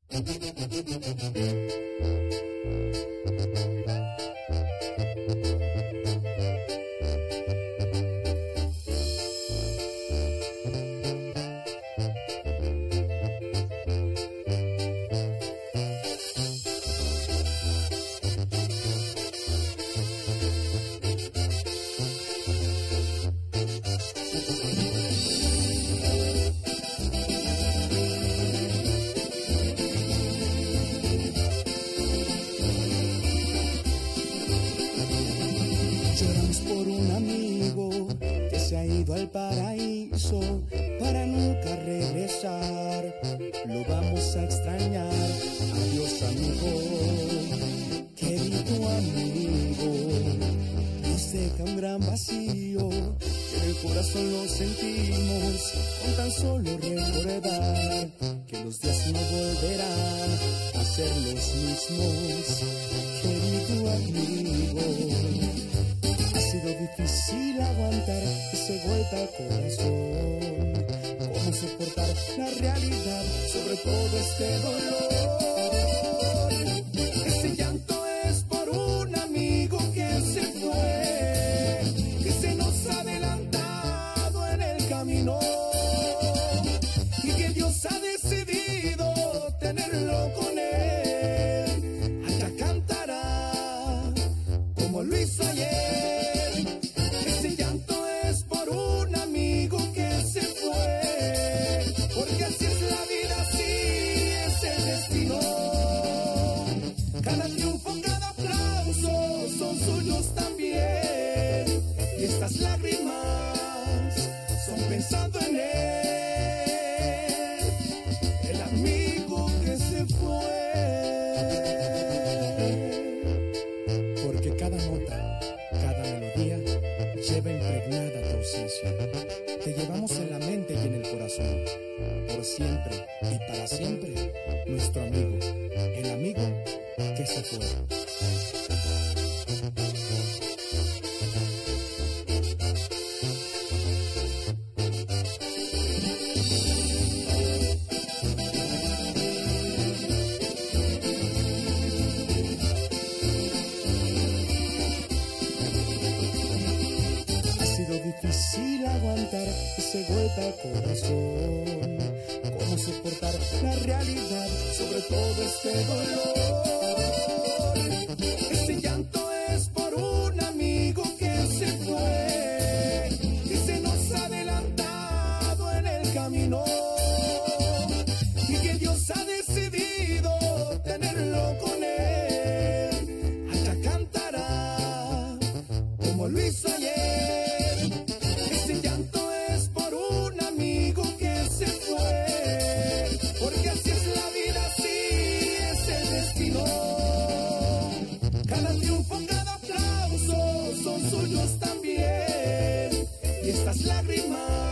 Lloramos por un amigo que se ha ido al paraíso para nunca regresar. Lo vamos a extrañar. Adiós, amigo, querido amigo. Nos deja un gran vacío que en el corazón lo sentimos con tan solo recordar que los días no volverán a ser los mismos. Querido amigo, ha sido difícil aguantar ese golpe al corazón. ¿Cómo soportar la realidad sobre todo este dolor? Este llanto es por un amigo que se fue, que se nos ha adelantado en el camino y que Dios ha decidido tenerlo con él. Allá cantará como lo hizo ayer. Cada triunfo, cada aplauso son suyos también. Y estas lágrimas son pensando en él, el amigo que se fue. Porque cada nota, cada melodía lleva impregnada tu ausencia. Te llevamos en la mente y en el corazón, por siempre y para siempre, nuestro amigo, el amigo que se fue. Ha sido difícil aguantar ese golpe al corazón. ¿Cómo soportar la realidad sobre todo este dolor? Este llanto es por un amigo que se fue, que se nos ha adelantado en el camino y que Dios ha decidido tenerlo con él. Allá cantará como lo hizo ayer. Este llanto es por un amigo que se fue, porque así es la vida, así es el destino. Cada triunfo, cada aplauso son suyos también. Y estas lágrimas